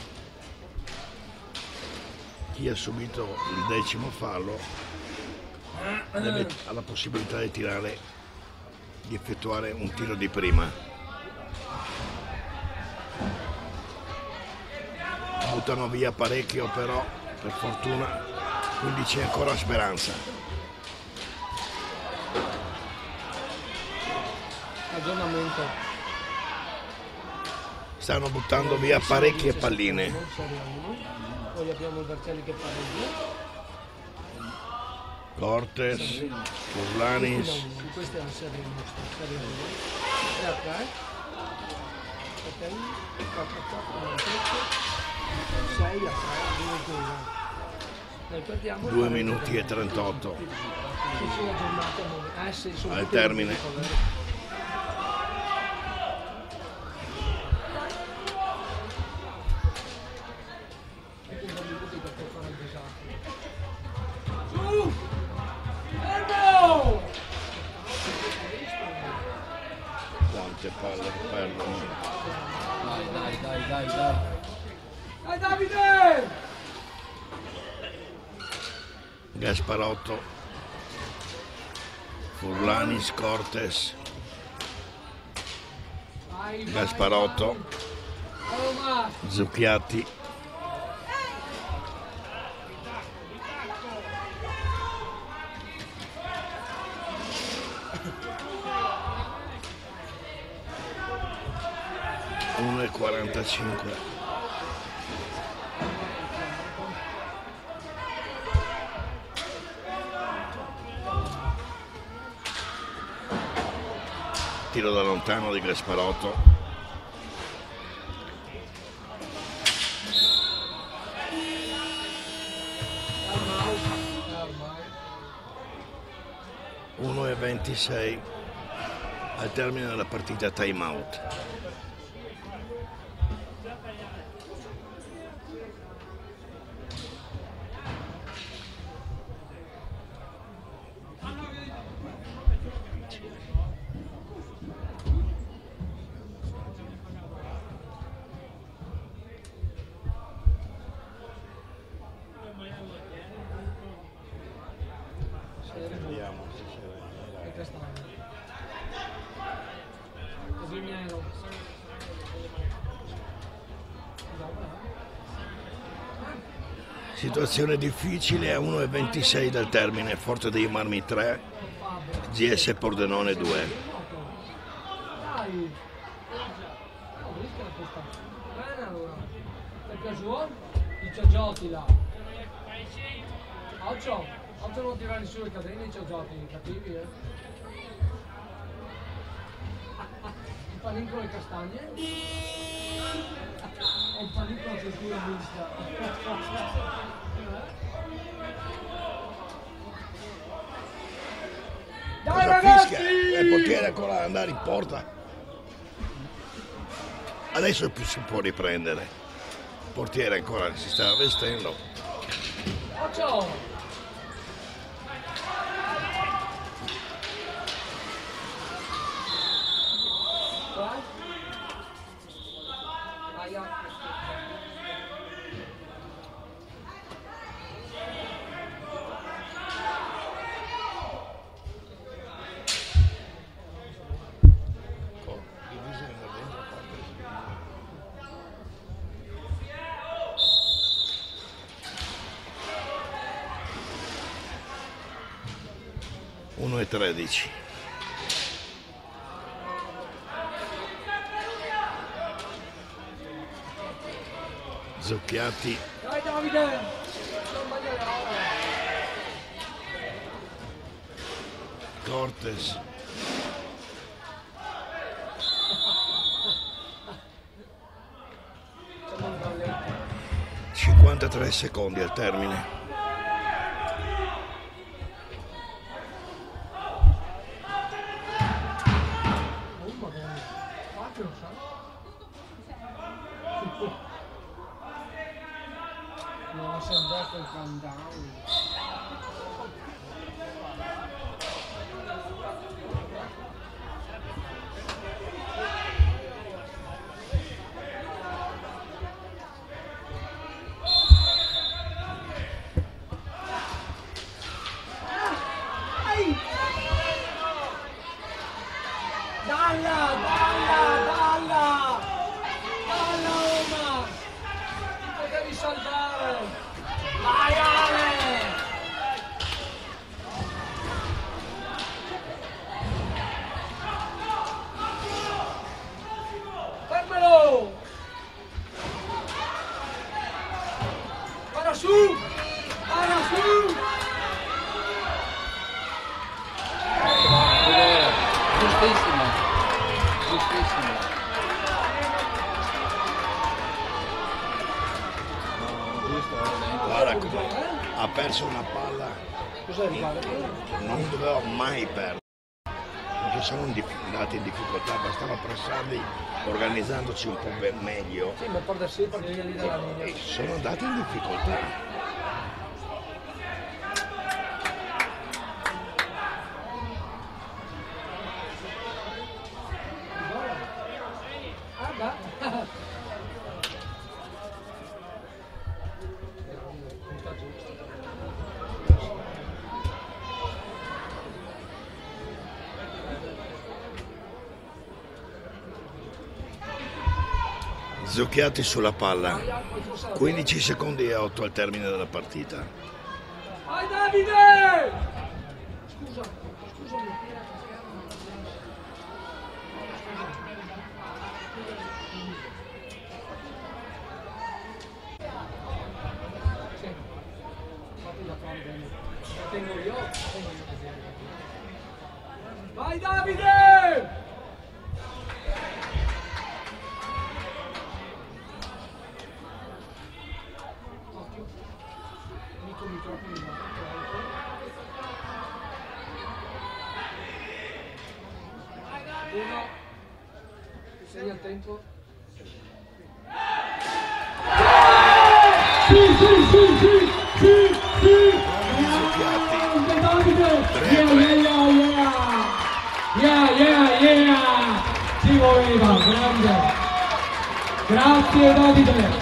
chi ha subito il decimo fallo deve, ha la possibilità di tirare, di effettuare un tiro di prima. Buttano via parecchio però, per fortuna, quindi c'è ancora speranza. Aggiornamento. Stanno buttando via parecchie palline. Poi abbiamo il Vercelli che pareggia. Cortes, Furlanis, Questa è la serie nostra. Serie uno. E a tre. quattro, quattro, sei a tre. due minuti e trentotto al termine. Quante palle perdono. Dai, dai, dai, dai, dai. Dai Davide! Gasparotto, Furlanis, Cortes, Gasparotto, Zucchiatti, uno e quarantacinque. Tiro da lontano di Gasparotto. uno e ventisei al termine della partita, time out. Vediamo se c'è. Situazione difficile a uno e ventisei dal termine, Forte dei Marmi tre, G S Pordenone due. Dai! Bene allora. Ti piaciuto? Ti c'ho giochi là. Occhio, occhio non tirare su le catene, c'ho giochi cattivi, eh. Il panino con le castagne. Ho un panino con la censura mista. Dai ragazzi! Il portiere ancora ad andare in porta. Adesso si può riprendere. Il portiere ancora si sta vestendo. Occhio! uno e tredici. Zucchiatti. Dai Davide! Non sbagliare ora. Cortes. cinquantatré secondi al termine. Oh madonna. Faccio, sai? No, si è andato il countdown. Dalla, dalla, dalla! Dalla Oma! Ti devi salvare! Vai Ale! Fermalo! Para su! Para su! Giustissimo, giustissimo. No, giusto, era dentro. Guarda come ha perso una palla. Cos'è riguardo? Non doveva mai perdere. Perché sono in dif- andati in difficoltà, bastava pressarli organizzandoci un po' ben meglio. Sì, ma per da sempre lì lì dalla linea. E sono andati in difficoltà. Ah, beh. Zucchiatti sulla palla. quindici secondi e otto al termine della partita. Vai Davide! Scusa, scusami. Sì, fatti da fare bene. La tengo io, la tengo io così. Vai Davide! Occhio. Mico microfono in mano. Uno. Sei attento. Sì, sì, sì, sì, sì, sì! Zucchiatti. Grande Davide! Tre, Yeah, tre. yeah, yeah! Yeah, yeah, yeah! Si muoveva, grande! Grazie Davide!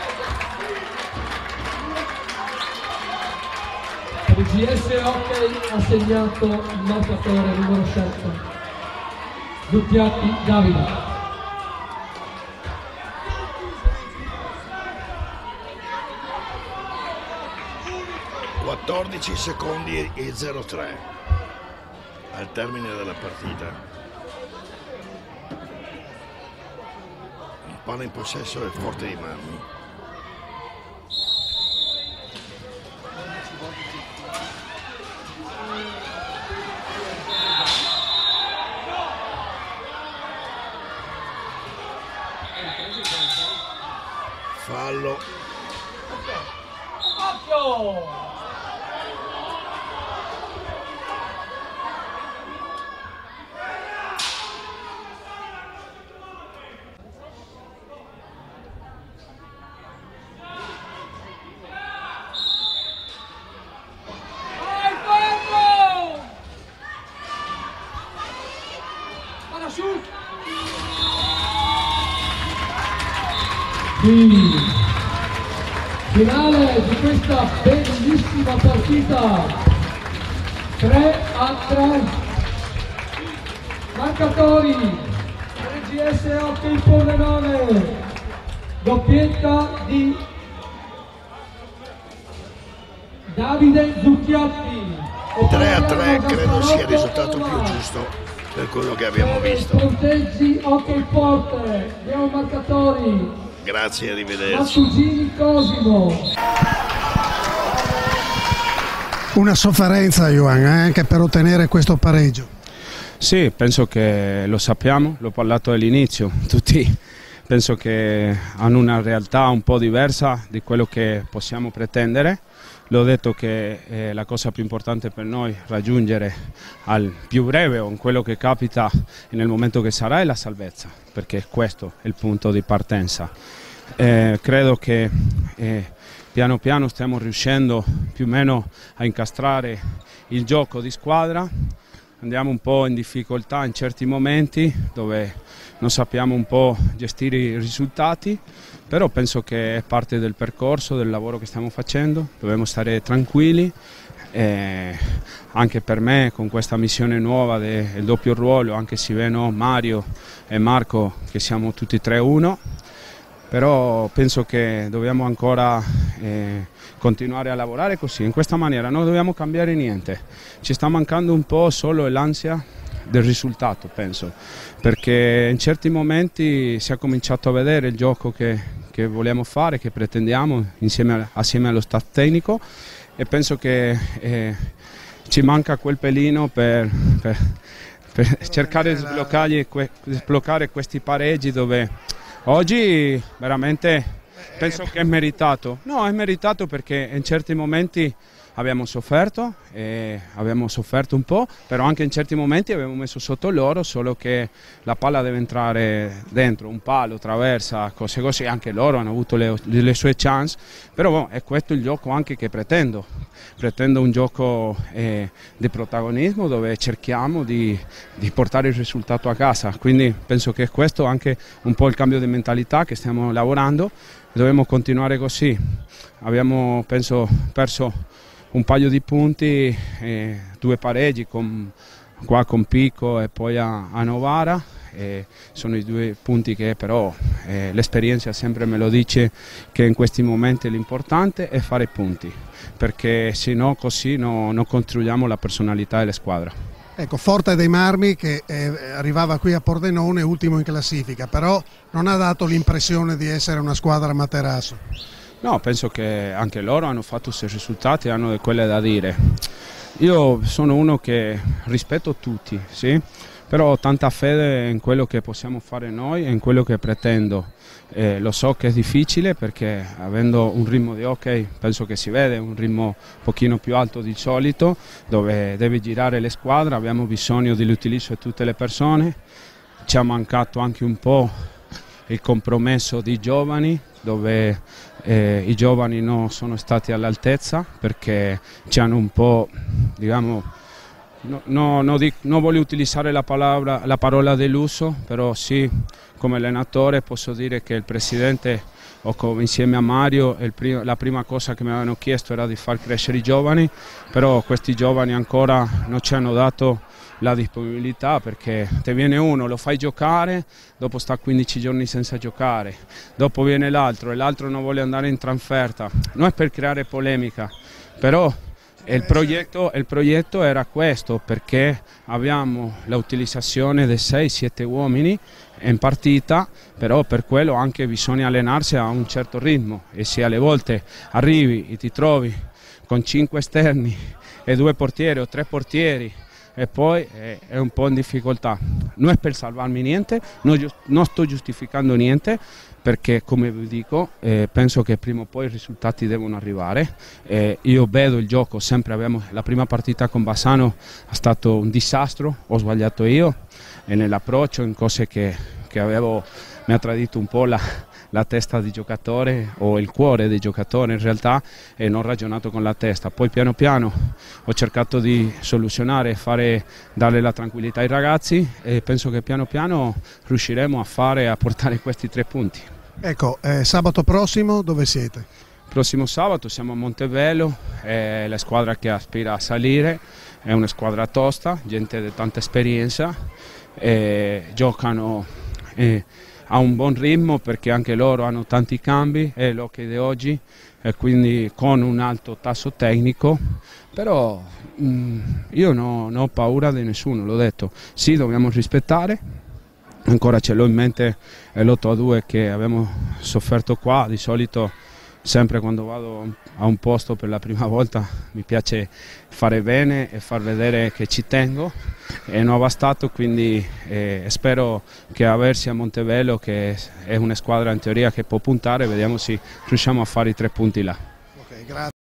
Per il G S Hockey ha segnato il marcatore numero sette. Zucchiatti Davide. quattordici secondi e zero tre al termine della partita. Palla in possesso del Forte dei Marmi. Fallo. Occhio! Vai, fermo! Para su! Sì. Finale di questa bellissima partita, tre a tre, marcatori per il G S Hockey Pordenone, doppietta di Davide Zucchiatti, tre a tre credo sia il risultato più giusto per quello che abbiamo visto. Ponteggi, ok forte, abbiamo marcatori. Grazie, arrivederci. Mattugini, Cosimo. Una sofferenza, Johan, eh, anche per ottenere questo pareggio. Sì, penso che lo sappiamo, l'ho parlato all'inizio, tutti penso che hanno una realtà un po' diversa di quello che possiamo pretendere. L'ho detto che eh, la cosa più importante per noi è raggiungere al più breve o in quello che capita nel momento che sarà è la salvezza, perché questo è il punto di partenza. Eh, credo che eh, piano piano stiamo riuscendo più o meno a incastrare il gioco di squadra. Andiamo un po' in difficoltà in certi momenti dove non sappiamo un po' gestire i risultati, però penso che è parte del percorso, del lavoro che stiamo facendo, dobbiamo stare tranquilli. E anche per me con questa missione nuova del doppio ruolo, anche se vedo Mario e Marco che siamo tutti e tre uno, però penso che dobbiamo ancora eh, continuare a lavorare così, in questa maniera, non dobbiamo cambiare niente, ci sta mancando un po' solo l'ansia del risultato, penso, perché in certi momenti si è cominciato a vedere il gioco che, che vogliamo fare, che pretendiamo insieme, assieme allo staff tecnico, e penso che eh, ci manca quel pelino per, per, per cercare di sbloccare, di sbloccare questi pareggi dove oggi veramente penso che è meritato. No, è meritato perché in certi momenti abbiamo sofferto, e abbiamo sofferto un po', però anche in certi momenti abbiamo messo sotto loro, solo che la palla deve entrare dentro, un palo, traversa, cose così, anche loro hanno avuto le, le sue chance, però boh, è questo il gioco anche che pretendo. Pretendo un gioco eh, di protagonismo dove cerchiamo di, di portare il risultato a casa, quindi penso che questo è anche un po' il cambio di mentalità che stiamo lavorando, dobbiamo continuare così. Abbiamo penso perso un paio di punti, eh, due pareggi con, qua con Pico e poi a, a Novara, eh, sono i due punti che però eh, l'esperienza sempre me lo dice che in questi momenti l'importante è fare punti, perché se no così no, non costruiamo la personalità della squadra. Ecco, Forte dei Marmi che eh, arrivava qui a Pordenone ultimo in classifica, però non ha dato l'impressione di essere una squadra materasso. No, penso che anche loro hanno fatto i suoi risultati e hanno di quelle da dire. Io sono uno che rispetto tutti, sì? Però ho tanta fede in quello che possiamo fare noi e in quello che pretendo. Eh, lo so che è difficile perché avendo un ritmo di hockey penso che si vede, un ritmo un pochino più alto di solito, dove deve girare le squadre, abbiamo bisogno dell'utilizzo di tutte le persone. Ci ha mancato anche un po' il compromesso di giovani, dove eh, i giovani non sono stati all'altezza perché ci hanno un po', diciamo, no, no, no, dic, non voglio utilizzare la, parola, la parola deluso, però sì, come allenatore posso dire che il presidente o come, insieme a Mario il, la prima cosa che mi avevano chiesto era di far crescere i giovani, però questi giovani ancora non ci hanno dato la disponibilità, perché te viene uno, lo fai giocare, dopo sta quindici giorni senza giocare, dopo viene l'altro e l'altro non vuole andare in trasferta. Non è per creare polemica, però il progetto, il progetto era questo, perché abbiamo l'utilizzazione di sei sette uomini in partita, però per quello anche bisogna allenarsi a un certo ritmo, e se alle volte arrivi e ti trovi con cinque esterni e due portieri o tre portieri e poi è un po' in difficoltà. Non è per salvarmi niente, non, non sto giustificando niente, perché come vi dico eh, penso che prima o poi i risultati devono arrivare. Eh, io vedo il gioco, sempre abbiamo, la prima partita con Bassano è stato un disastro, ho sbagliato io e nell'approccio, in cose che, che avevo, mi ha tradito un po' la, la testa di giocatore o il cuore del giocatore in realtà, e non ho ragionato con la testa. Poi piano piano ho cercato di soluzionare, fare, dare la tranquillità ai ragazzi, e penso che piano piano riusciremo a fare, a portare questi tre punti. Ecco, eh, sabato prossimo dove siete? Prossimo sabato siamo a Montevelo, è la squadra che aspira a salire, è una squadra tosta, gente di tanta esperienza, e giocano eh, ha un buon ritmo perché anche loro hanno tanti cambi, è l'hockey di oggi e quindi con un alto tasso tecnico, però mh, io no, non ho paura di nessuno, l'ho detto, sì dobbiamo rispettare, ancora ce l'ho in mente l'otto a due che abbiamo sofferto qua, di solito sempre quando vado a un posto per la prima volta mi piace fare bene e far vedere che ci tengo e non è bastato, quindi eh, spero che aversi a Montebello, che è una squadra in teoria che può puntare, vediamo se riusciamo a fare i tre punti là. Ok, grazie.